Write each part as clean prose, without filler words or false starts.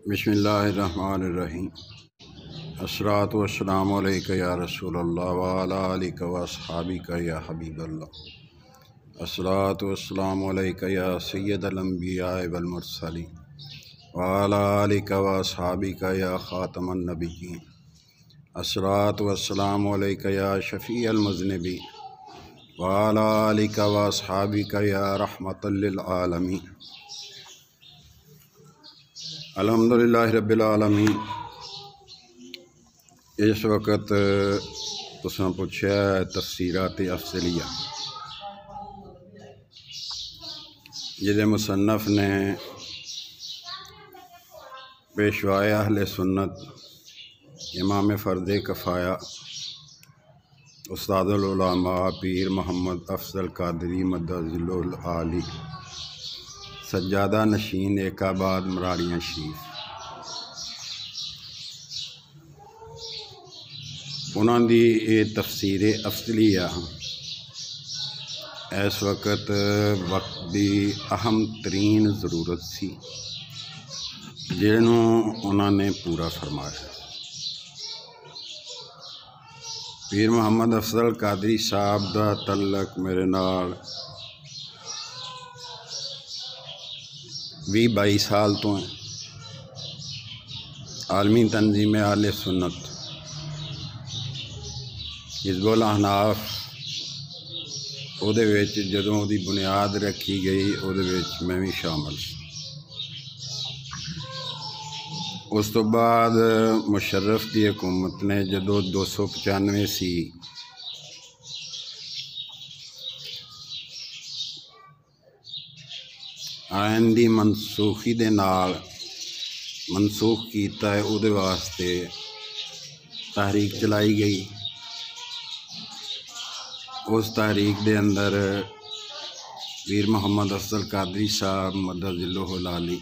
बिस्मिल्लाहिर्रहमानिर्रहीम। अस्सलातु वस्सलामु अलैका या रसूलल्लाह व अला आलिका व अस्हाबिका या हबीबल्लाह। अस्सलातु वस्सलामु अलैका या सय्यदल अंबिया वल मुरसलीन व अला आलिका व अस्हाबिका या खातमन नबिय्यीन। अस्सलातु वस्सलामु अलैका या शफ़ीअल मुज़निबीन व अला आलिका व अस्हाबिका या रहमतल लिल आलमीन। अल्हम्दुलिल्लाहि रब्बिल आलमीन। इस वक्त तुसां पुछया तफसीरात अफज़लिया, जिहदे मुसन्नफ़ ने पेशवाए अहले सुन्नत इमाम फ़र्द कफ़ाया उस्तादुल उलमा पीर मोहम्मद अफ़ज़ल कादरी मद्दज़िल्लुल आली सज्जादा नशीन एकाबाद मराड़ियाँ शरीफ, उन्हां दी ये तफसीर अफज़लिया इस वक्त की अहम तरीन ज़रूरत सी, जिन्हों उन्होंने पूरा फरमाया। पीर मोहम्मद अफ़ज़ल कादरी साहब दा तल्लक मेरे नाल 20-22 साल तो है। आलमी तंजीम आले सुन्नत हिज़्बुल अहनाफ उहदे विच जदों उहदी बुनियाद रखी गई, उहदे विच मैं भी शामिल। उस तो बाद मुशर्रफ की हुकूमत ने जदों 295 सी आइन दी मनसूखी दे नाल मनसूख कीता है, उहदे वास्ते तहरीक चलाई गई। उस तहरीक दे अंदर पीर मोहम्मद अफ़ज़ल कादरी साहब मद्दज़िल्लुल आली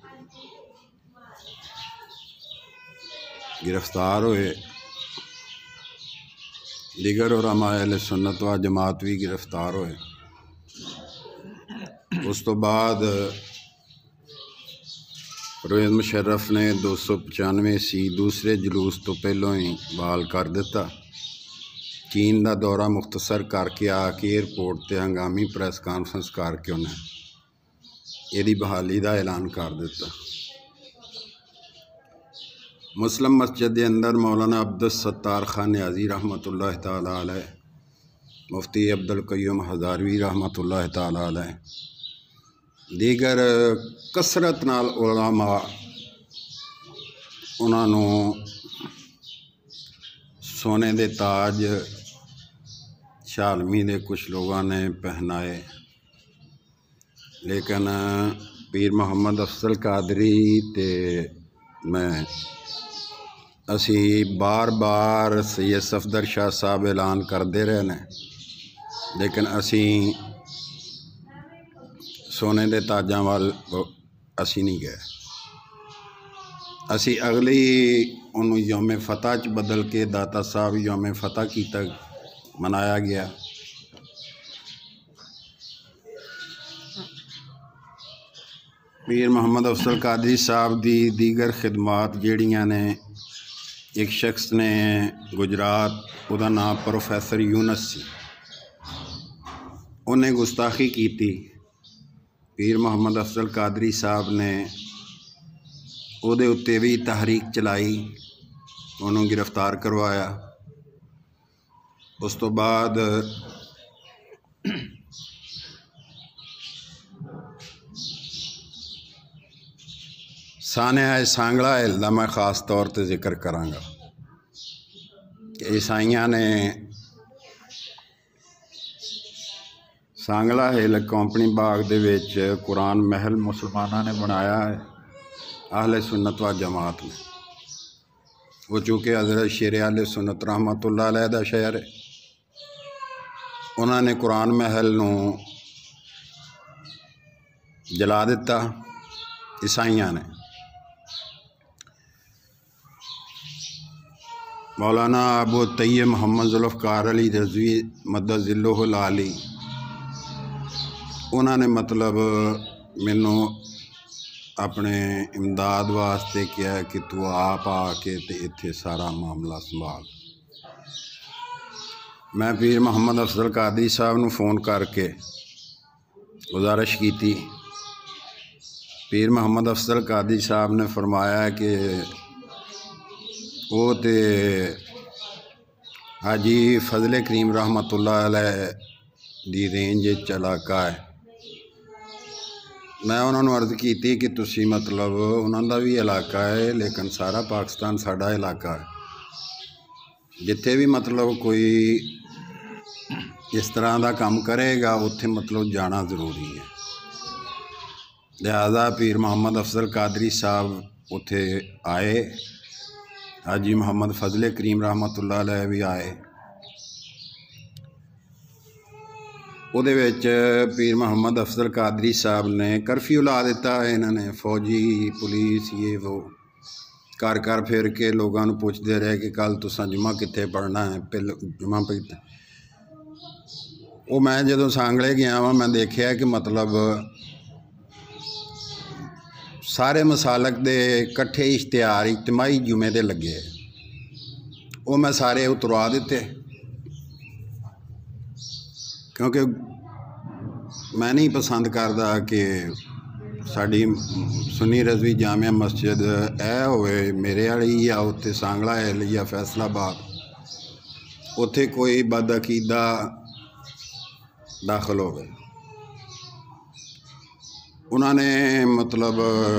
गिरफ्तार हुए, दीगर उलमा अहले सुन्नत व जमात भी गिरफ्तार हुए। उस तो बाद परवेज़ मुशर्रफ ने 295 सी दूसरे जुलूस तो पहलों ही बहाल कर दिता। चीन का दौरा मुख्तसर करके आके एयरपोर्ट पर हंगामी प्रैस कॉन्फ्रेंस करके उन्हें यदी बहाली का ऐलान कर दिता। मुस्लिम मस्जिद के अंदर मौलाना अब्दुल सत्तार खान न्याजी रहमतुल्लाह ताला अलैह, मुफ्ती अब्दुल क़य्यूम हज़ारवी रहमतुल्लाह ताला अलैह, दीगर कसरत नाल उलमा उन्होंने सोने के ताज शालमी दे कुछ लोगों ने पहनाए, लेकिन पीर मोहम्मद अफ़ज़ल कादरी ते मैं असी बार बार सैयद सफदर शाह साहब ऐलान करते रहे ने, लेकिन असी सोने के ताजा वाल असी नहीं गए। असी अगली उन्होंने यौम फतह च बदल के दाता साहब यौम फतह कीता मनाया गया। पीर मोहम्मद अफ़ज़ल कादरी साहब दी दीगर खिदमात जड़ियाँ ने, एक शख्स ने गुजरात, उहदा नाम प्रोफैसर यूनस सी, उन्हें गुस्ताखी की थी। पीर मोहम्मद अफ़ज़ल कादरी साहब ने उहदे उत्ते भी तहरीक चलाई, उन्होंने गिरफ्तार करवाया। उस तो बाद सानिया सांगला हिल का मैं खास तौर पर जिक्र कराँगा। ईसाइयां ने सांगला हिल कंपनी बाग दे विच कुरान महल मुसलमाना ने बनाया है, अहले सुन्नत व जमात ने। वो चूँकि हज़रत शेर अहले सुन्नत रहमतुल्लाह अलैह दा शहर है, उन्होंने कुरान महल नूं जला दिता ईसाइयां ने। मौलाना अबू तैयब मोहम्मद ज़ुल्फ़कार अली रज़वी मद्दज़िल्लुल आली, उन्होंने मतलब मैनू अपने इमदाद वास्ते किया कि तू आप आके ते इत्थे सारा मामला संभाल। मैं पीर मुहम्मद अफजल कादरी साहब नूं फ़ोन करके गुजारिश की। पीर मुहम्मद अफजल कादरी साहब ने फरमाया कि वो तो हाजी फजले करीम रहमतुल्लाह अलैह दी रेंज इलाका है। मैं उन्होंने अर्ज़ की कि तुसी मतलब उन्होंने भी इलाका है लेकिन सारा पाकिस्तान साडा इलाका है। जिथे भी मतलब कोई इस तरह का काम करेगा उत्थे मतलब जाना ज़रूरी है। लिहाजा पीर मुहम्मद अफजल कादरी साहब उत्थे आए, हाजी मुहम्मद फजले करीम रहमतुल्लाह अलैह भी आए। उहदे विच पीर मुहम्मद अफजल कादरी साहब ने कर्फ्यू ला दिता। इन्होंने फौजी पुलिस ये वो घर घर फिर के लोगों को पूछते रहे कि कल तुसां जुम्मा कित्थे पढ़ना है, जुम्मा पे। वो मैं जदों सांगले गया वहाँ मैं देखा कि मतलब सारे मसालक दे कट्ठे इश्तिहार इज्तिमाई जुमे दे लगे, वो मैं सारे उतरवा दिते क्योंकि मैं नहीं पसंद करता कि साड़ी सुन्नी रज़वी जामिया मस्जिद है होवे मेरे वाली या उत्थे सांगला हिल या फैसलाबाद, उत्थे कोई बदअकीदा दाखिल होवे। उन्होंने मतलब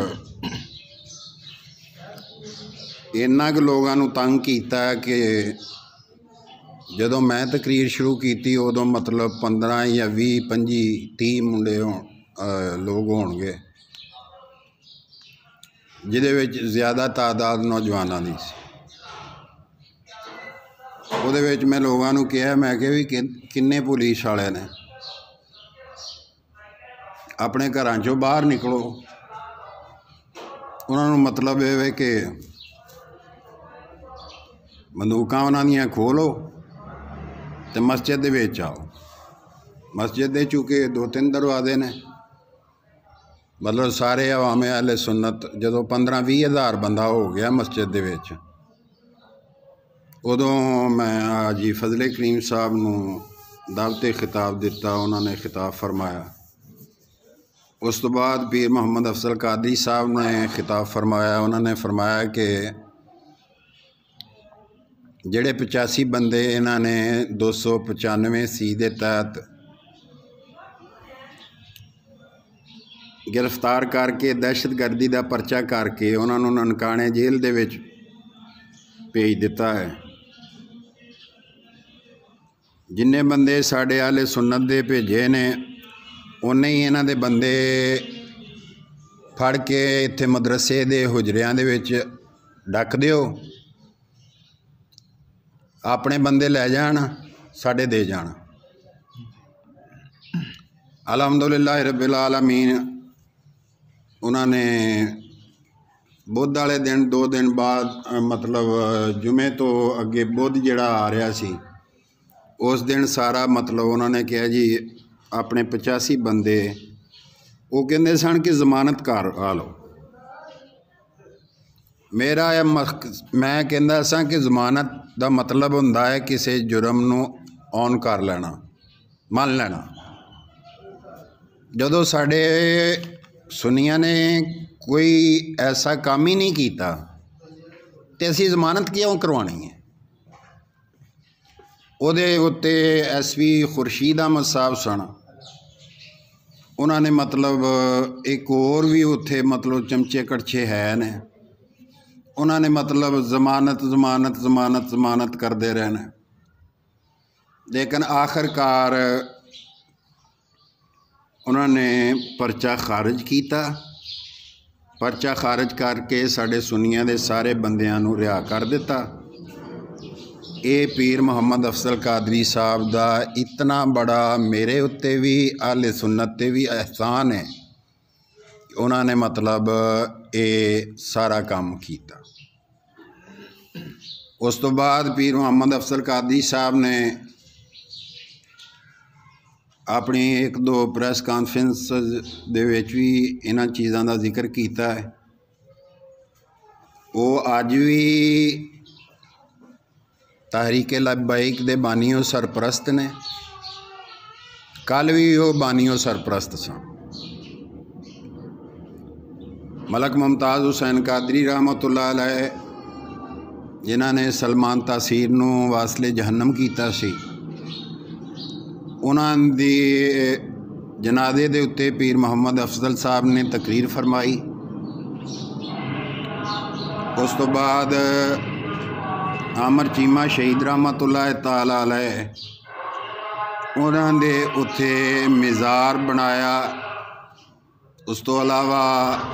इन्ना कि लोगों को तंग किया कि जदों मैं तकरीर शुरू की उदों मतलब 15 या 20 25 30 मुंडे लोग होणगे, जिहदे विच ज़्यादा तादाद नौजवानों की सी। उहदे विच मैं लोगों को कहा, मैं कि भी किन्ने पुलिस वाले ने, अपने घरां चों बाहर निकलो। उन्होंने मतलब ये कि बंदूकां उन्हां दियां खोलो तो मस्जिद दे विच आओ। मस्जिद दे चूँकि 2-3 दरवाजे ने, मतलब सारे अवामे अहले सुन्नत जदों 15-20 हज़ार बंदा हो गया मस्जिद दे विच, उदों मैं हाजी फजले करीम साहब नूं दावते खिताब दिता। उन्होंने खिताब फरमाया। उस तो बाद पीर मुहम्मद अफजल कादरी साहब ने खिताब फरमाया। उन्होंने फरमाया कि जेड़े 85 बंदे इन्होंने 295C के तहत गिरफ्तार करके दहशतगर्दी का परचा करके उन्होंने ननकाने जेल दे विच भेज दिता है। जिन्ने बंदे साडे आले सुन्नत दे भेजे ने उन्ने ही इन्हां दे बंदे फड़ के इत्थे मदरसे दे हुजरियां दे विच डक दिओ, अपने बंदे लै जान, साडे दे जान। अलहमदुलिल्लाह रब्बिल आलमीन। उन्होंने बुध वाले दिन 2 दिन बाद मतलब जुमे तो अगे बुध जिहड़ा आ रहा सी उस दिन सारा मतलब उन्होंने कहा जी अपने 85 बंदे वो कहते सन कि जमानत कर आ लो। मेरा मैं कहता सा कि जमानत का मतलब होंदा है किसी जुर्म नूं ऑन कर लेना, मान लेना। जदों साडे सुनिया ने कोई ऐसा काम ही नहीं किया तो असीं जमानत क्यों करवानी है। उहदे उत्ते SP खुर्शीद अहमद साहब सन, उन्होंने मतलब एक और भी उत्थे मतलब चमचे कड़छे है ने, उन्होंने मतलब जमानत जमानत जमानत जमानत करते रहना। लेकिन आखिरकार उन्होंने परचा खारिज किया। परचा खारिज करके साढ़े सुनिया दे सारे बंदियां नूं रिहा कर दिता। ये पीर मुहम्मद अफजल कादरी साहब का इतना बड़ा मेरे उत्ते भी आले सुन्नत ते भी एहसान है, उन्होंने मतलब ये सारा काम किया। उस तो बाद पीर मुहम्मद अफजल कादरी साहब ने अपनी एक दो प्रैस कॉन्फ्रेंस दे विच भी इन्हां चीज़ां दा जिक्र कीता है। वो अज भी तहरीक लब्बैक दे बानियों सरप्रस्त ने, कल भी वो बानियों सरप्रस्त सन। मलक मुमताज़ हुसैन कादरी रहमतुल्लाह अलैह जिन्हां ने सलमान तासीर नूं वासले जहन्नम कीता सी, उन्हां दी जनाजे दे उत्ते पीर मुहम्मद अफजल साहब ने तकरीर फरमाई। उस तो बाद आमर चीमा शहीद रहमतुल्लाह ताला अलैह उन्हां दे उत्थे मिज़ार बनाया। उस तो अलावा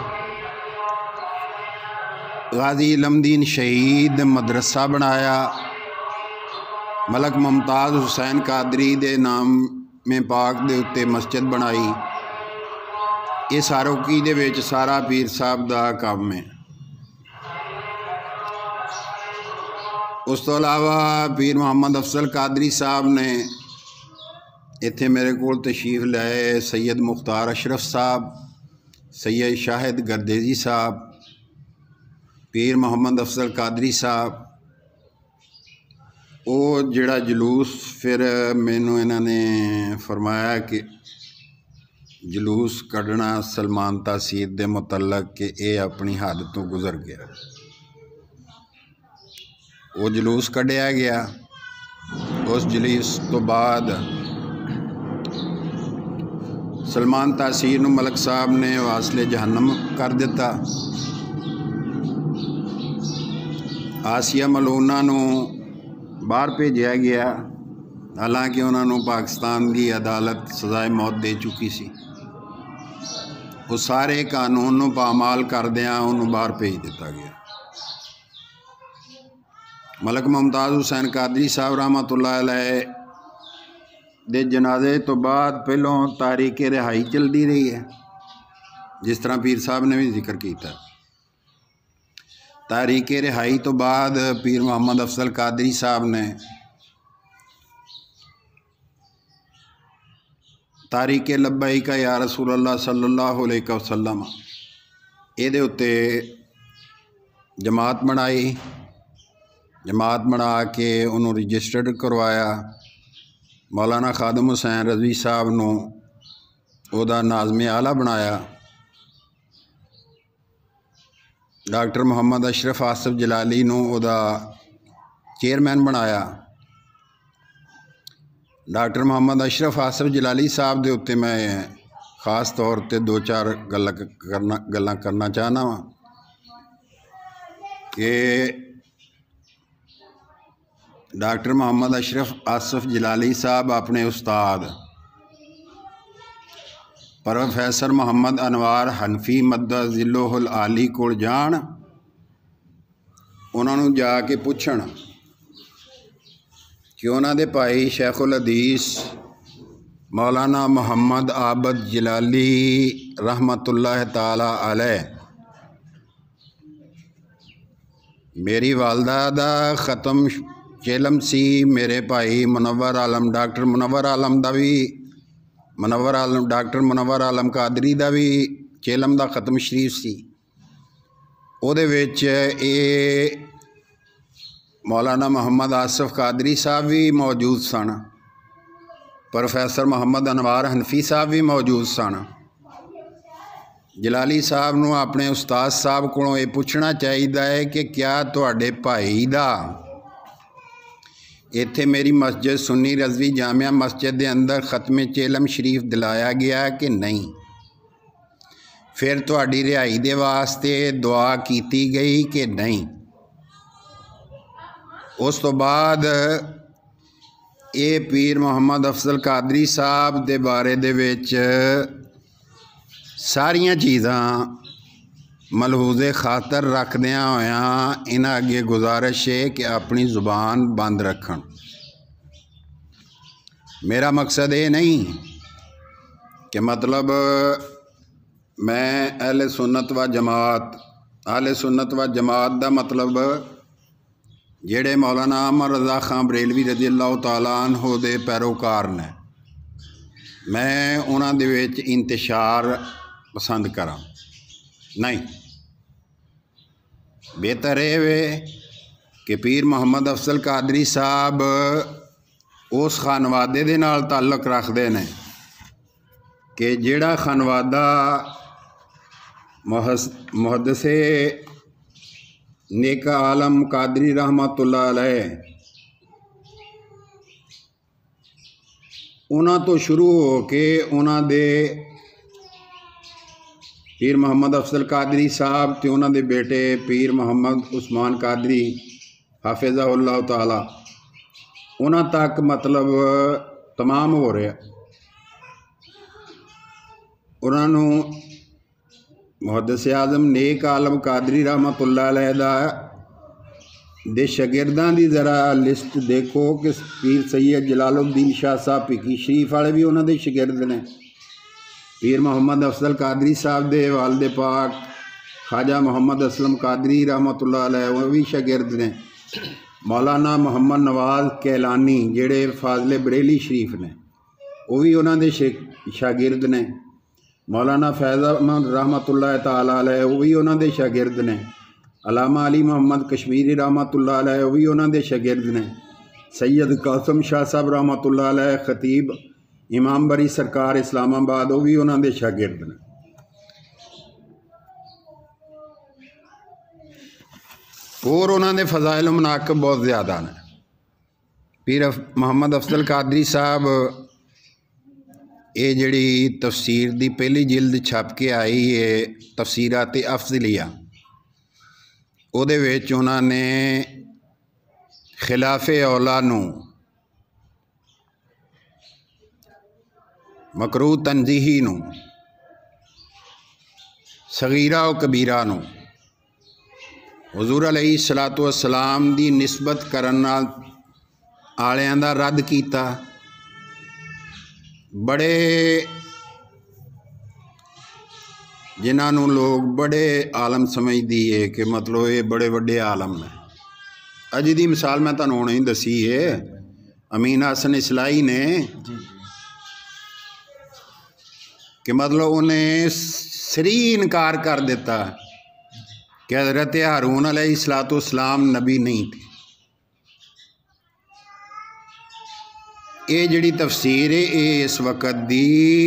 गाजी इलमदीन शहीद मदरसा बनाया। मलक मुमताज़ हुसैन कादरी दे नाम में पाक दे उत्ते मस्जिद बनाई। ये सारोकी दे विच सारा पीर साहब दा काम है। उस तो अलावा पीर मुहम्मद अफजल कादरी साहब ने इत्थे मेरे कोल तशरीफ लाए। सैयद मुख्तार अशरफ साहब, सैयद शाहिद गर्देजी साहब, पीर मुहम्मद अफजल कादरी साहब, वो जिहड़ा जलूस फिर मैनू इन्हां ने फरमाया कि जलूस कढ़ना सलमान तासीर दे मुतल्लक कि ये अपनी हद तो गुजर गया। वो जलूस कढ़िया गया। उस जलूस तो बाद सलमान तासीर नूं मलक साहब ने वासले जहन्नम कर दिता। आसिया मलूना नूं बाहर भेजा गया, हालांकि उन्होंने पाकिस्तान की अदालत सजाए मौत दे चुकी सी। वो सारे कानून नूं पामाल करदियां उन्होंने बाहर भेज दिता गया। मलक मुमताज़ हुसैन कादरी साहब रहमतुल्लाह अलैह दे जनाजे तो बाद पहलों तारीख रिहाई चलती रही है, जिस तरह पीर साहब ने भी जिक्र किया। तारीख रिहाई तो बाद पीर मुहम्मद अफजल कादरी साहब ने तारीख लब्बैक या रसूल अल्लाह सल्लल्लाहु अलैहि वसल्लम ये उत्ते जमात बनाई। जमात बना के उन्होंने रजिस्टर्ड करवाया। मौलाना खादम हुसैन रज़वी साहब नूं उहदा नाज़िम आला बनाया। डॉक्टर मुहम्मद अशरफ आसिफ जलाली नूं उहदा चेयरमैन बनाया। डॉक्टर मुहम्मद अशरफ आसिफ जलाली साहब दे उत्ते मैं खास तौर पर दो चार गल्लां करना चाहना वा कि डॉक्टर मुहम्मद अशरफ आसिफ जलाली साहब अपने उस्ताद प्रोफैसर मुहम्मद अनवार हनफी मद्दज़िल्लुहुल आली कोल जान, उन्होंने जाके पुछण कि उन्होंने भाई शेखुल हदीस मौलाना मुहम्मद आबद जलाली रहमतुल्लाह ताला अलैह मेरी वालदा दा ख़त्म चेलम सी। मेरे भाई मुनव्वर आलम डॉक्टर मुनव्वर आलम दा भी डॉक्टर मुनव्वर आलम कादरी दा भी चेलम दा ख़त्म शरीफ सी। उहदे विच मौलाना मुहम्मद आसिफ कादरी साहब भी मौजूद सन, प्रोफैसर मुहम्मद अनवार हनफी साहब भी मौजूद सन। जलाली साहब नूं अपने उस्ताद साहब कोलों ये पुछना चाहिए है कि क्या तुहाडे भाई दा इत्थे मेरी मस्जिद सुन्नी रज़वी जामिया मस्जिद के अंदर ख़त्मे चेलम शरीफ दिलाया गया कि नहीं, फिर तुहाडी रिहाई दे वास्ते दुआ कीती गई कि नहीं। उस तो बाद ये पीर मुहम्मद अफजल कादरी साहब दे बारे दे विच सारियां चीज़ां मलहूज़े खातर रखदियां होया इन्हां अगे गुजारिश है कि अपनी ज़ुबान बंद रखन। मेरा मकसद ये नहीं कि मतलब मैं अहले सुन्नत व जमात दा मतलब जेड़े मौलाना अहमद रज़ा खां बरेलवी रज़ी अल्लाह तआला अन्हु दे पैरोकार ने, मैं उन्हां दे विच इंतशार पसंद करा नहीं। बेहतर ये वे कि पीर मुहम्मद अफजल कादरी साहब उस खानवादे दे नाल ताल्लुक रखते हैं कि जिहड़ा खानवादा मुहद्दिसे नेक आलम कादरी रहमतुल्लाह अलैह उन्हां तो शुरू हो के उन्हां दे पीर मुहम्मद अफजल कादरी साहब ते उन्हां दे बेटे पीर मुहम्मद उस्मान कादरी हाफिज़हुल्लाह ताला उन्हां तक मतलब तमाम हो रहा। उन्होंने मुहद्दिस आज़म नेक आलम कादरी रहमतुल्लाह अलैह दे शागिर्दां दी ज़रा लिस्ट देखो कि पीर सैयद जलालुद्दीन शाह साहब भिकी शरीफ वाले भी उन्होंने शागिर्द ने। पीर मुहम्मद अफजल कादरी साहब दे वालिद पाक ख्वाजा मुहम्मद असलम कादरी रहमतुल्लाह अलैह वो भी शागिर्द ने। मौलाना मुहम्मद नवाज कैलानी जेड़े फाजले बरेली शरीफ ने वो भी उन्होंने शागिर्द ने। मौलाना फैज़ अहमद रहमतुल्लाह ताला अलैह वो भी उन्होंने शागिर्द ने। अलामा अली मोहम्मद कश्मीरी रहमतुल्लाह अलैह वो भी उन्होंने शागिर्द ने। सैयद कासम शाह साहब रहमतुल्लाह अलैह खतीब इमाम बरी सरकार इस्लामाबाद वो भी उन्होंने शागिर्द ने। और उन्होंने फ़ज़ाइल मुनाक़िब बहुत ज़्यादा ने। पीर मुहम्मद अफजल कादरी साहब ये जिहड़ी तफसीर दी पहली जिल्द छप के आई है तफसीरात अफजलिया उहदे विच उन्होंने खिलाफे औला नूं मकरूह तंजीही नूं सगीरा और कबीरा नूं हुजूर अलैहिस्सलातु वस्सलाम दी निस्बत करन आलियां दा रद्द कीता। बड़े जिन्हों लोग बड़े आलम समझदी है कि मतलब ये बड़े वड्डे आलम ने। अज दी मिसाल मैं तुहानूं हुणे ही दसी है अमीन हसन इस्लाही ने कि मतलब उन्हें सरी इनकार कर दिता कि हज़रत हारून अलैहिस्सलाम नबी नहीं थे। ये जिहड़ी तफसीर है ये इस वक्त दी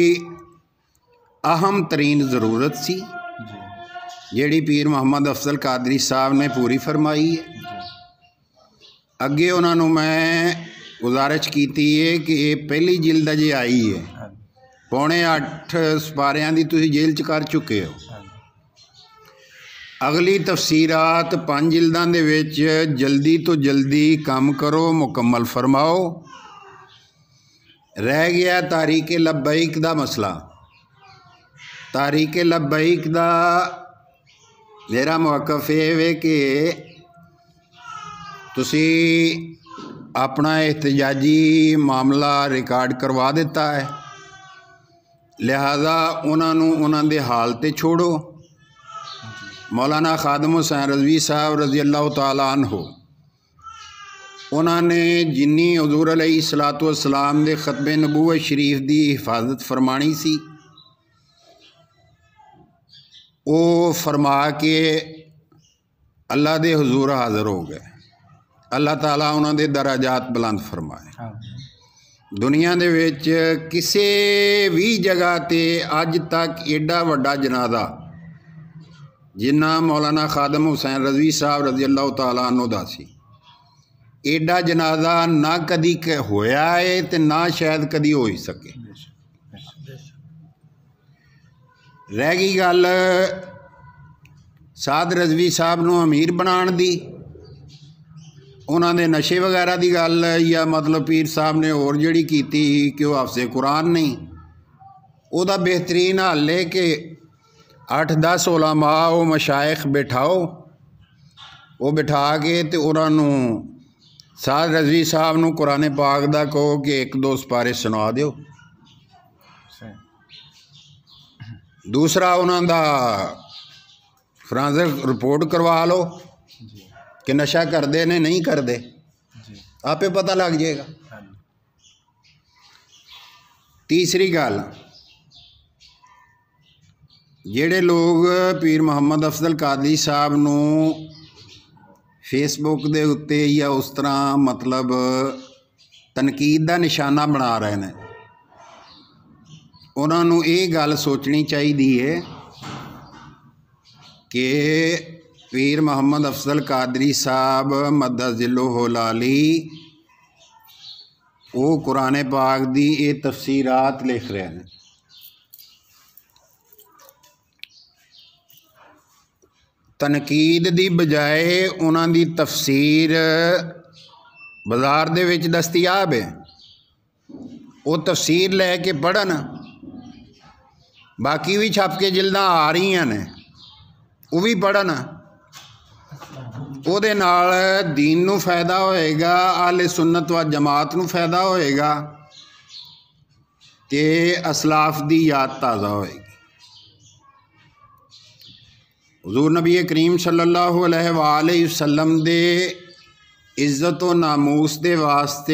अहम तरीन ज़रूरत सी जिहड़ी पीर मुहम्मद अफजल कादरी साहब ने पूरी फरमाई है। अगे उन्होंने मैं गुजारिश की है कि ये पहली जिल्द अजे आई है, पौने 8 सपारियां दी तुसीं जेल च कर चुके हो। अगली तफसीरात 5 जिल्दां दे विच जल्दी तो जल्दी काम करो, मुकम्मल फरमाओ। रह गया तारीक़ लब्बैक दा मसला। तारीक़ लब्बैक दा मेरा मौक़िफ़ ये वे कि तुसी अपना एहतजाजी मामला रिकॉर्ड करवा दिता है, लिहाजा उन्होंने दे हाल ते छोड़ो। मौलाना खादम हुसैन रज़वी साहब रज़ी अल्लाह तआला अन्हु उन्होंने जिन्नी हुज़ूर अलैहिस्सलातु वस्सलाम दे ख़तबे नबूवत शरीफ दी हिफाजत फरमानी सी वो फरमा के अल्लाह दे हुज़ूर हाज़र हो गए। अल्लाह ताला उन्हां दे दराजात बुलंद फरमाए। दुनिया दे विच किसी भी जगह ते अज तक एडा वड्डा जनाजा जिन्ना मौलाना खादम हुसैन रज़वी साहब रज़ी अल्लाह तआला अन्हु दा सी, एडा जनाजा ना कदी होया है ते ना शायद कदी हो ही सके। रह गई गल साद रज़वी साहब नूं अमीर बनाने दी, उन्होंने नशे वगैरह की गल या मतलब पीर साहब ने होर जिहड़ी कीती कि वह हाफिज़े कुरान नहीं, उहदा बेहतरीन हल है कि 8-10 उलमा वो मशाइख बिठाओ, वो बिठा के तो उन्होंने साद रज़वी साहब नूं कुरान पाक दा कहो कि 1-2 सपारे सुना दिओ। दूसरा उन्हों दा फॉरेंसिक रिपोर्ट करवा लो कि नशा करते ने नहीं करते, आपे पता लग जाएगा। तीसरी गल, ਜਿਹੜੇ लोग पीर मुहम्मद अफजल कादरी साहब ਨੂੰ फेसबुक ਦੇ ਉੱਤੇ ਜਾਂ ਉਸ ਤਰ੍ਹਾਂ मतलब तनकीद ਦਾ निशाना बना रहे हैं, ਉਹਨਾਂ ਨੂੰ ਇਹ ਗੱਲ सोचनी चाहिए है कि पीर मुहम्मद अफजल कादरी साहब मद्दज़िल्लुहु लाली वो कुरान पाक दी ये तफसीरात लिख रहे हैं। तनकीद दी बजाए उन्हां दी तफसीर बाज़ार दे विच दस्तियाब है, वो तफसीर लैके पढ़न, बाकी भी छप के जिल्दां आ रही ने वो भी पढ़न, ਉਹਦੇ ਨਾਲ दीन ਨੂੰ फ़ायदा होएगा, आले सुन्नत व जमात ਨੂੰ फ़ायदा होएगा ते असलाफ दी याद ताज़ा होएगी। हुज़ूर नबी करीम सल्लल्लाहु अलैहि वसल्लम दे इज़्ज़त व नामूस दे वास्ते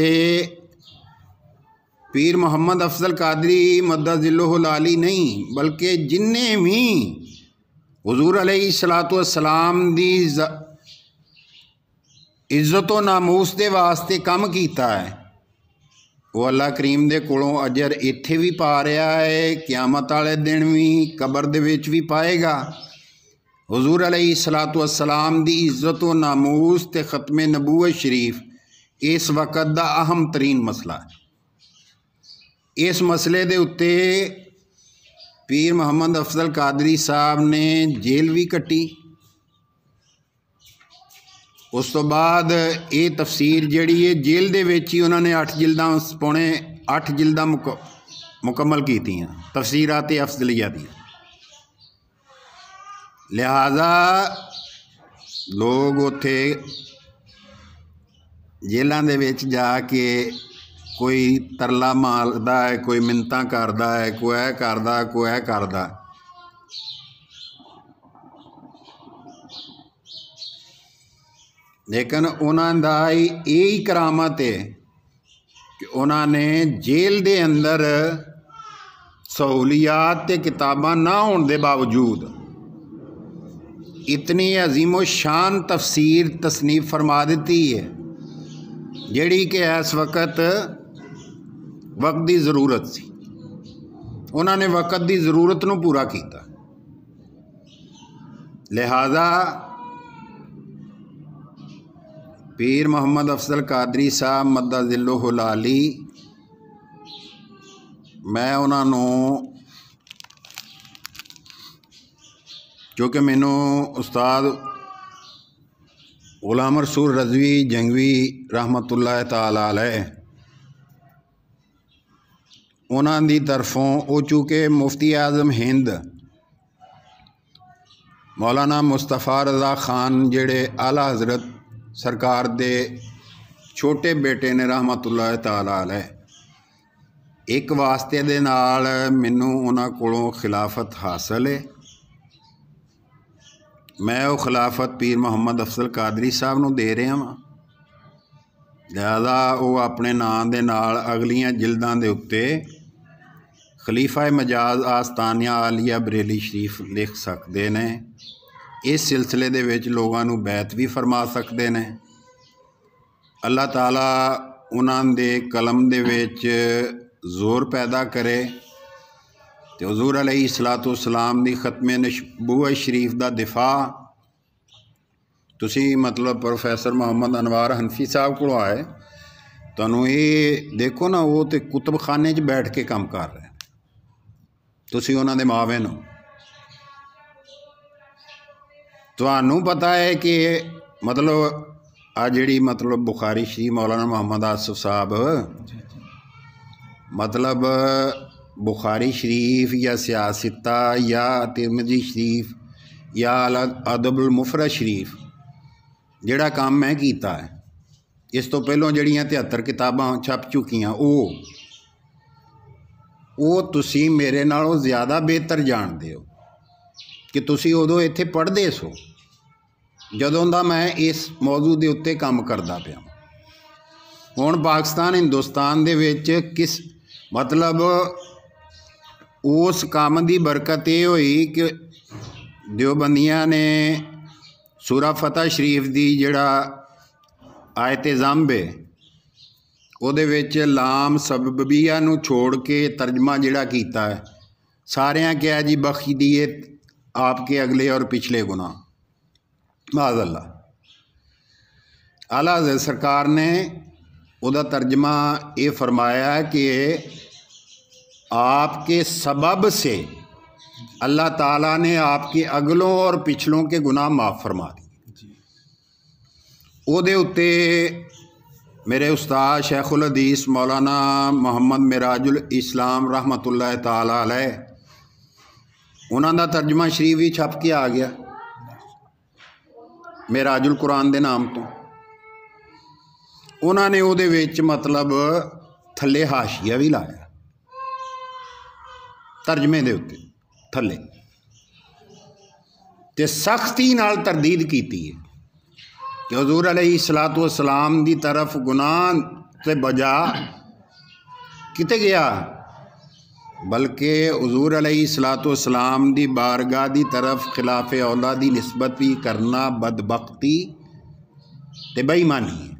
पीर मुहम्मद अफजल कादरी मद्दज़िल्लुहु लाली नहीं बल्कि जिन्ने भी हुज़ूर अलैहिस्सलातु वस्सलाम दी इज़्ज़त व नामूस दे वास्ते कम कीता है, वो अल्लाह करीम दे कोलों अजर इत्थे भी पा रहा है, क़यामत वाले दिन भी कबर दे विच भी पाएगा। हुज़ूर अलैहिस्सलातु वस्सलाम दी इज़्ज़त व नामूस ते ख़त्मे नबूवत शरीफ इस वक़्त दा अहम तरीन मसला है। इस मसले दे उत्ते पीर मुहम्मद अफजल कादरी साहब ने जेल भी कट्टी, उस तो बाद ये तफसीर जिहड़ी है जेल दे विच ही उन्होंने 8 जिल्दां पौने 8 जिल्दां मुकम्मल कीतियां तफसीरात अफजलिया दी। लिहाजा लोग उत्थे जेलों दे विच जाके कोई तरला मारदा है, कोई मिन्नतां करदा है, कोई ऐ करदा कोई ऐ करदा, लेकिन उन्हां दा यही करामत है कि उन्होंने जेल दे अंदर सहूलियात ते किताबां ना होने के बावजूद इतनी अजीमो शान तफसीर तसनीफ फरमा दी है जिहड़ी कि इस वक्त की ज़रूरत सी। उन्होंने वक्त की ज़रूरत नूं पूरा किया। लिहाजा पीर मुहम्मद अफजल कादरी साहब मद्दज़िल्लुहु लाली, मैं उन्होंने क्योंकि मैनू उस्ताद गुलाम रसूल रज़वी जंगवी रहमतुल्लाह ताला अलैह उन्हां दी तरफों वो चूँकि मुफ्ती आज़म हिंद मौलाना मुस्तफ़ा रज़ा खान जेड़े आला हज़रत सरकार दे छोटे बेटे ने रहमतुल्लाह ताला अलैह, एक वास्ते दे नाल मैनू उन्हां कोलों खिलाफत हासिल है। मैं वो खिलाफत पीर मुहम्मद अफजल कादरी साहब नूं दे रहा हाँ। लिहाजा वो अपने नाम दे नाल अगलियां जिल्दां दे उत्ते खलीफा मजाज आस्तानिया आलिया बरेली शरीफ लिख सकते हैं। इस सिलसिले दे विच लोगों नूं बैत भी फरमा सकते हैं। अल्लाह ताला उन्हां दे कलम दे विच जोर पैदा करे तो हुज़ूर अलैहिस्सलातु वस्सलाम दी ख़त्मे नबूवत शरीफ दा दिफा तुसी मतलब प्रोफैसर मुहम्मद अनवार हनफी साहब को आए तुहानूं ये देखो ना, वो तो कुतुबखाने च बैठ के काम कर रहे, तुसी उन्हां दे मावेन हो। तुहानूं पता है कि मतलब आ जिहड़ी मतलब बुखारी शरीफ मौलाना मोहम्मद आसिफ साहब मतलब बुखारी शरीफ या सियासता या तिरमिज़ी शरीफ या अदबुल मुफरद शरीफ जिहड़ा काम मैं कीता है, इस तो पहलों जिहड़ियां 73 किताबां छप चुकियां वो तुसी मेरे नालों ज़्यादा बेहतर जानते हो कि तुसी उदों इत्थे पढ़दे सो जदों दा मैं इस मौजू दे उत्ते काम करदा पिया। हुण पाकिस्तान हिंदुस्तान दे विच किस मतलब उस काम की बरकत ये हुई कि देवबंदियां ने सूरा फतह शरीफ की जड़ा आयत ज़ंब है ਉਹਦੇ ਵਿੱਚ लाम सबबिया नूं छोड़ के तर्जमा जिहड़ा कीता है सारियां क्या जी बख्श दिए आपके अगले और पिछले गुनाह माज़अल्लाह। आला हज़रत सरकार ने उहदा तर्जमा ये फरमाया कि आपके सबब से अल्लाह ताला ने आपके अगलों और पिछलों के गुनाह माफ़ फरमा दिए। ਉਹਦੇ उत्ते मेरे उस्ताद शेखुल हदीस मौलाना मोहम्मद मिराजुल इस्लाम रहमतुल्लाह ताला अलैह उन्हों का तर्जमा शरीफ भी छप के आ गया मिराजुल कुरान के नाम तो। उन्होंने उहदे विच मतलब थले हाशिया भी लाया तर्जमे दे उत्ते थले ते सख्ती नाल तरदीद की है कि हजूर अलैहिस्सलातु वस्सलाम दी तरफ गुनाह से बजा किते गया, बल्कि हजूर अलैहिस्सलातु वस्सलाम दी बारगाह दी तरफ खिलाफ औला दी निस्बत भी करना बदबख्ती ते बेईमानी है।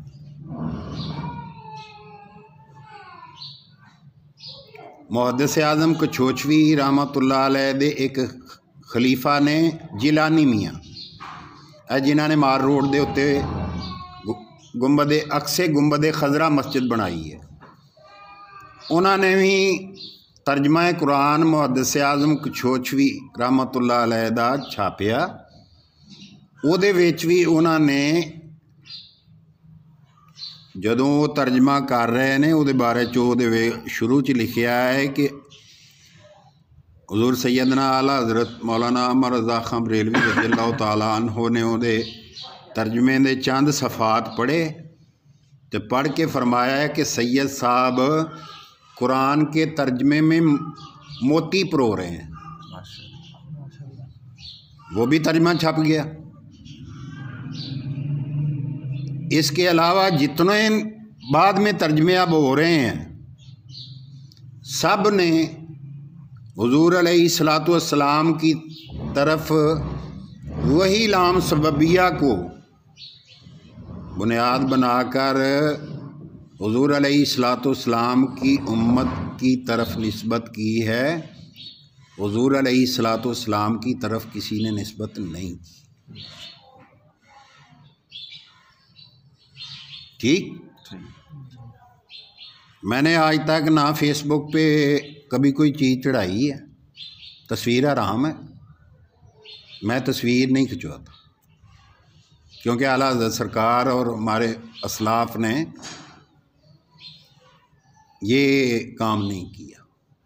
मुहद्दिस आज़म कछोचवी रहमतुल्लाह अलैह दे एक खलीफा ने जिलानी मियाँ जिन्हों ने मार रोड के उत्ते गुंबदे अक्से गुंबदे खजरा मस्जिद बनाई है, उन्होंने भी तर्जमा कुरान मुहद्दिस आज़म कछोचवी रहमतुल्लाह अलैह दा छापिया। उहदे विच भी उन्होंने जदों वो तर्जमा कर रहे हैं उहदे बारे च शुरू च लिखिया है कि हुज़ूर सैयदना आला हज़रत मौलाना अहमद रज़ा खां बरेलवी रज़ियल्लाहु ताला अन्हु ने उहदे तर्जमे दे चंद सफ़ात पढ़े तो पढ़ के फरमाया है कि सैयद साहब कुरान के तर्जमे में मोती परो रहे हैं। वो भी तर्जमा छप गया। इसके अलावा जितने बाद में तर्जमे अब हो रहे हैं सब ने हुज़ूर अलैहिस्सलातु वस्सलाम की तरफ वही लाम सबबिया को बुनियाद बनाकर हुज़ूर अलैहिस्सलातु वस्सलाम की उम्मत की तरफ निस्बत की है। हुज़ूर अलैहिस्सलातु वस्सलाम की तरफ किसी ने निस्बत नहीं। ठीक, मैंने आज तक ना फेसबुक पे कभी कोई चीज़ चढ़ाई है, तस्वीर हराम है, मैं तस्वीर नहीं खिंचवाता क्योंकि आला हज़रत सरकार और हमारे असलाफ ने ये काम नहीं किया,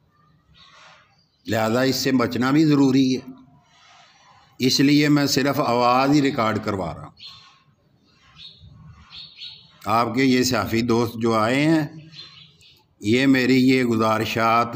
लिहाजा इससे बचना भी ज़रूरी है। इसलिए मैं सिर्फ़ आवाज़ ही रिकॉर्ड करवा रहा हूँ। आपके ये सहाफ़ी दोस्त जो आए हैं, ये मेरी ये गुजारिशात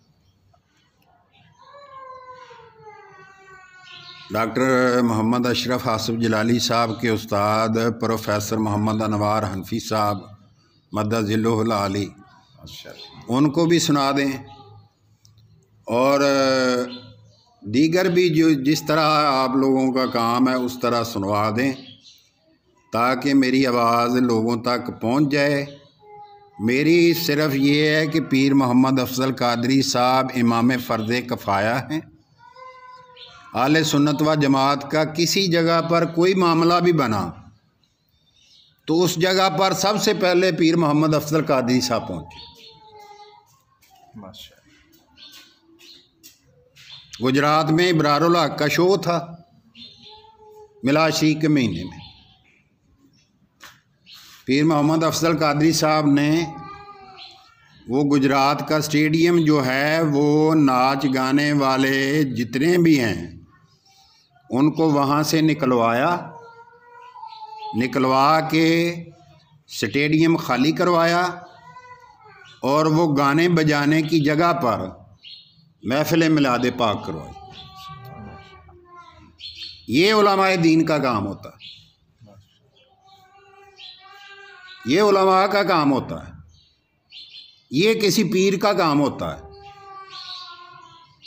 डॉक्टर मोहम्मद अशरफ आसिफ जलाली साहब के उस्ताद प्रोफेसर मोहम्मद अनवार हनफी साहब मद्दज़िल्लुहुल आली उनको भी सुना दें और दीगर भी जो जिस तरह आप लोगों का काम है उस तरह सुनवा दें ताकि मेरी आवाज़ लोगों तक पहुंच जाए। मेरी सिर्फ़ ये है कि पीर मोहम्मद अफजल कादरी साहब इमाम फ़र्ज़ कफ़ाया हैं। आले सुन्नत व जमात का किसी जगह पर कोई मामला भी बना तो उस जगह पर सबसे पहले पीर मोहम्मद अफजल कादरी साहब पहुँचे। गुजरात में इब्रारुल हक का शो था मिलाद शरीफ के महीने में। पीर मोहम्मद अफजल कादरी साहब ने वो गुजरात का स्टेडियम जो है वो नाच गाने वाले जितने भी हैं उनको वहाँ से निकलवा के स्टेडियम खाली करवाया और वो गाने बजाने की जगह पर महफिल मिलाद पाक करवाई। ये उलमाए दीन का काम होता है, ये उलमा का काम होता है, ये किसी पीर का काम होता है।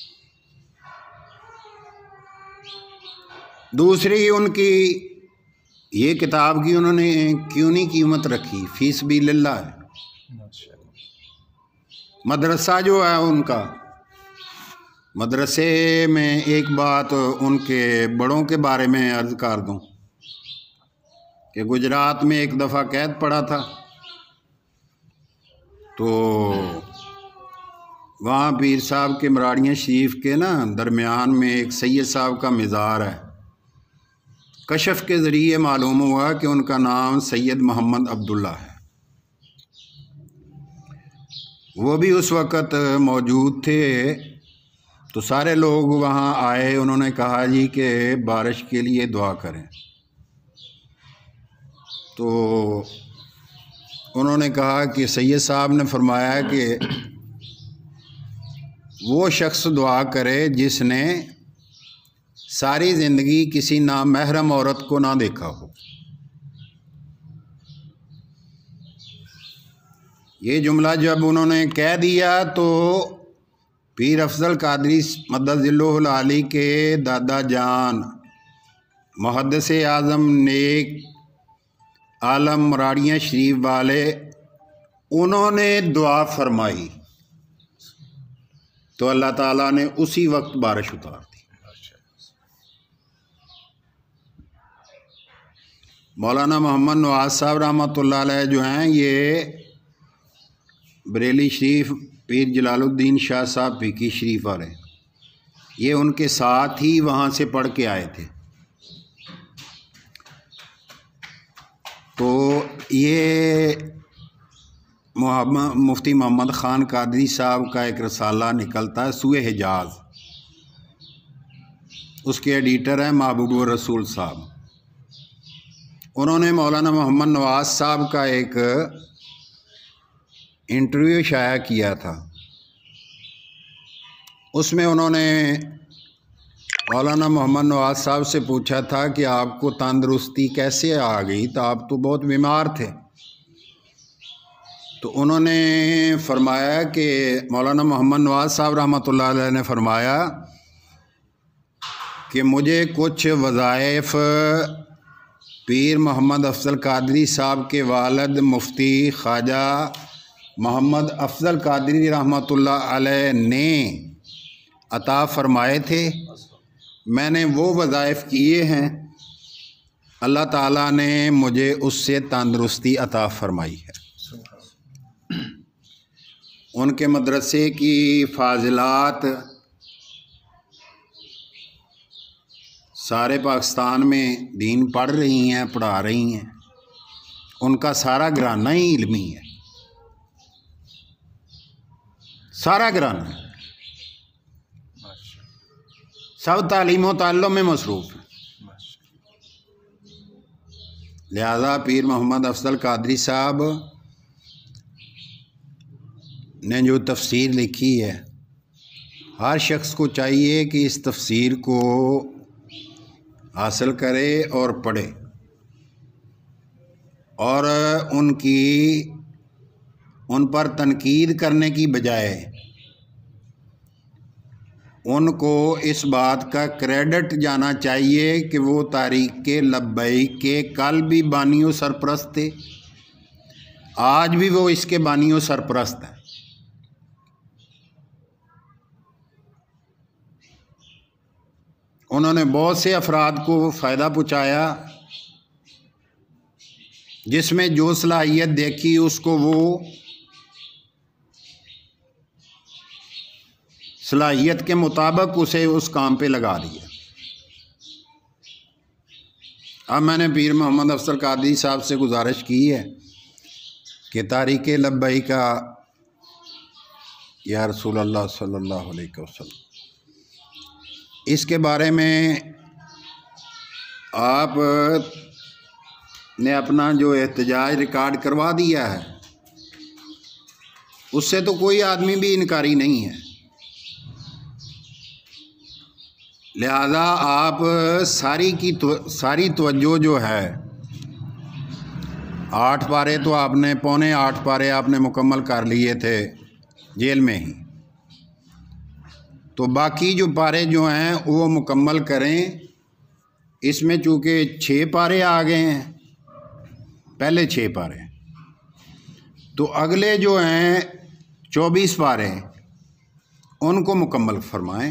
दूसरी उनकी ये किताब की उन्होंने क्यों नहीं कीमत रखी, फीस भी लिल्लाह है। मदरसा जो है उनका, मदरसे में एक बात उनके बड़ों के बारे में अर्ज़ कर दूँ कि गुजरात में एक दफ़ा कैद पड़ा था, तो वहाँ पीर साहब के मराड़ियाँ शरीफ के ना दरमियान में एक सैयद साहब का मज़ार है। कशफ के ज़रिए मालूम हुआ कि उनका नाम सैयद मोहम्मद अब्दुल्ला है। वो भी उस वक़्त मौजूद थे। तो सारे लोग वहाँ आए, उन्होंने कहा जी कि बारिश के लिए दुआ करें। तो उन्होंने कहा कि सैयद साहब ने फरमाया कि वो शख्स दुआ करे जिसने सारी ज़िंदगी किसी नामहरम औरत को ना देखा हो। ये जुमला जब उन्होंने कह दिया तो पीर अफजल कादरी मद्दजिल्लुहुल आली के दादा जान मुहद्दिस आज़म नेक आलम मराड़ियाँ शरीफ वाले, उन्होंने दुआ फरमाई तो अल्लाह ताला ने उसी वक्त बारिश उतार दी। मौलाना मोहम्मद नवाज साहब रहमतुल्लाह अलैह जो हैं, ये बरेली शरीफ पीर जलालुद्दीन शाह साहब फ़िकी शरीफ वाले, ये उनके साथ ही वहाँ से पढ़ के आए थे। तो ये मुफ्ती मोहम्मद ख़ान कादरी साहब का एक रसाला निकलता है सूए हिजाज, उसके एडिटर हैं महबूब रसूल साहब। उन्होंने मौलाना मोहम्मद नवाज साहब का एक इंटरव्यू शाया किया था। उसमें उन्होंने मौलाना मोहम्मद नवाज साहब से पूछा था कि आपको तंदुरुस्ती कैसे आ गई, तो आप तो बहुत बीमार थे। तो उन्होंने फरमाया कि मौलाना मोहम्मद नवाज साहब रहमतुल्लाह अलैह ने फरमाया कि मुझे कुछ वज़ाइफ पीर मोहम्मद अफजल कादरी साहब के वालिद मुफ्ती ख्वाजा मोहम्मद अफजल कादरी रहमतुल्लाह अलैह ने अता फरमाए थे। मैंने वो वज़ाइफ किए हैं, अल्लाह ताला ने मुझे उससे तंदुरुस्ती अता फरमाई है। उनके मदरसे की फाजिलात सारे पाकिस्तान में दीन पढ़ रही हैं, पढ़ा रही हैं। उनका सारा घराना ही इल्मी है, सारा घराना, सब तालीम व ताल्लुम में मसरूफ़ है। लिहाजा पीर मोहम्मद अफजल कादरी साहब ने जो तफसीर लिखी है, हर शख्स को चाहिए कि इस तफसीर को हासिल करे और पढ़े, और उन पर तनकीद करने की बजाय उनको इस बात का क्रेडिट जाना चाहिए कि वो तारीख़ के लब्बैक के कल भी बानियों सरपरस्त थे, आज भी वो इसके बानियों सरपरस्त हैं। उन्होंने बहुत से अफराद को फ़ायदा पहुँचाया, जिसमें जो सलाहियत देखी उसको वो सलाहियत के मुताबिक उसे उस काम पे लगा दिया। अब मैंने पीर मोहम्मद अफजल कादरी साहब से गुजारिश की है कि तारीक़ लब्बैक या रसूल अल्लाह सल्लल्लाहु अलैहि वसल्लम, इसके बारे में आप ने अपना जो एहतजाज रिकॉर्ड करवा दिया है, उससे तो कोई आदमी भी इनकारी नहीं है। लिहाजा आप सारी तवज्जो जो है, 8 पारे तो आपने, पौने 8 पारे आपने मुकम्मल कर लिए थे जेल में ही, तो बाकी जो पारे जो हैं वो मुकम्मल करें। इसमें चूँकि 6 पारे आ गए हैं, पहले 6 पारे, तो अगले जो हैं 24 पारे उनको मुकम्मल फरमाएं।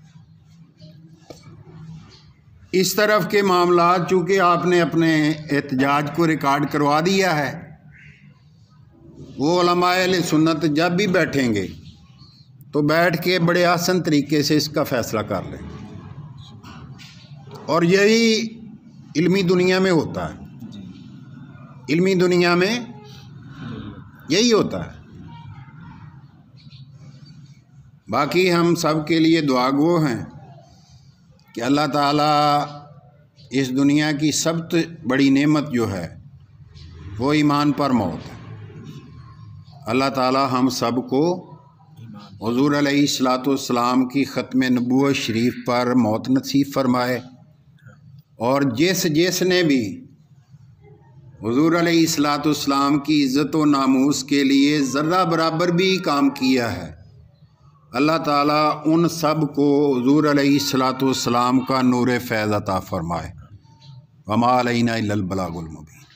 इस तरफ के मामलात चूँकि आपने अपने एहतजाज को रिकॉर्ड करवा दिया है, वो उलमाए अहले सुन्नत जब भी बैठेंगे तो बैठ के बड़े आसान तरीके से इसका फ़ैसला कर लें। और यही इल्मी दुनिया में होता है, इल्मी दुनिया में यही होता है। बाकी हम सब के लिए दुआगो हैं कि अल्लाह ताला इस दुनिया की सबसे बड़ी नेमत जो है वो ईमान पर मौत है। अल्लाह ताला हम सब को हुज़ूर अलैहिस्सलाम की ख़त्म नबूवत शरीफ पर मौत नसीब फरमाए, और जिसने भी हुज़ूर अलैहिस्सलाम की इज़्ज़त व नामूस के लिए ज़र्रा बराबर भी काम किया है, अल्लाह ताला उन सब को हुज़ूर अलैहिस्सलाम का नूर फैज़ अता फ़रमाए। वमा अलैना इल्लल बलागुल मुबीन।